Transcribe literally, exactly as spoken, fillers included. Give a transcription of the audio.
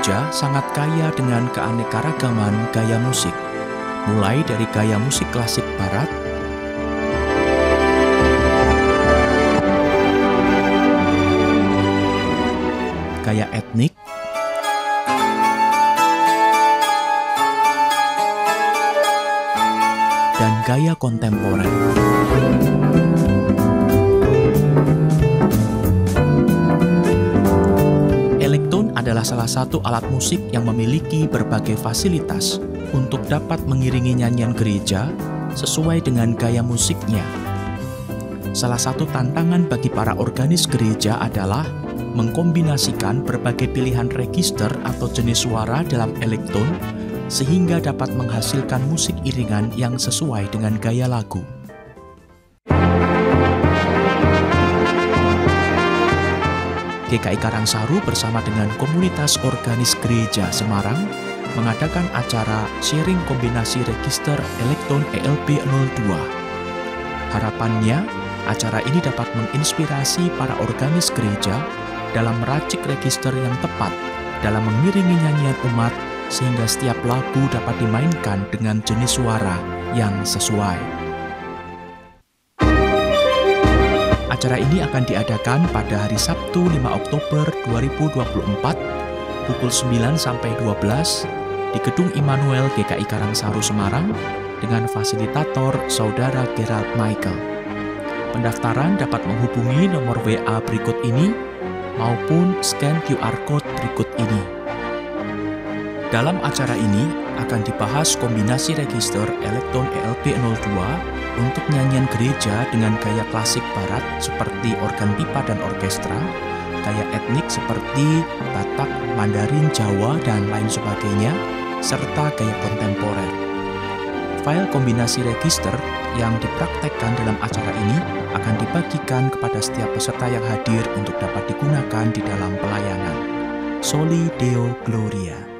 gereja sangat kaya dengan keanekaragaman gaya musik, mulai dari gaya musik klasik barat, gaya etnik, dan gaya kontemporer. Elektron adalah salah satu alat musik yang memiliki berbagai fasilitas untuk dapat mengiringi nyanyian gereja sesuai dengan gaya musiknya. Salah satu tantangan bagi para organis gereja adalah mengkombinasikan berbagai pilihan register atau jenis suara dalam elektron sehingga dapat menghasilkan musik iringan yang sesuai dengan gaya lagu. G K I Karangsaru bersama dengan komunitas organis gereja Semarang mengadakan acara sharing kombinasi register elektron E L B nol dua. Harapannya, acara ini dapat menginspirasi para organis gereja dalam meracik register yang tepat dalam mengiringi nyanyian umat sehingga setiap lagu dapat dimainkan dengan jenis suara yang sesuai. Acara ini akan diadakan pada hari Sabtu lima Oktober dua ribu dua puluh empat pukul sembilan sampai dua belas di Gedung Immanuel G K I Karangsaru Semarang dengan fasilitator Saudara Gerald Michael. Pendaftaran dapat menghubungi nomor W A berikut ini maupun scan Q R code berikut ini. Dalam acara ini akan dibahas kombinasi register elektron E L B nol dua untuk nyanyian gereja dengan gaya klasik barat seperti organ pipa dan orkestra, gaya etnik seperti Batak, Mandarin, Jawa, dan lain sebagainya, serta gaya kontemporer. File kombinasi register yang dipraktekkan dalam acara ini akan dibagikan kepada setiap peserta yang hadir untuk dapat digunakan di dalam pelayanan. Soli Deo Gloria.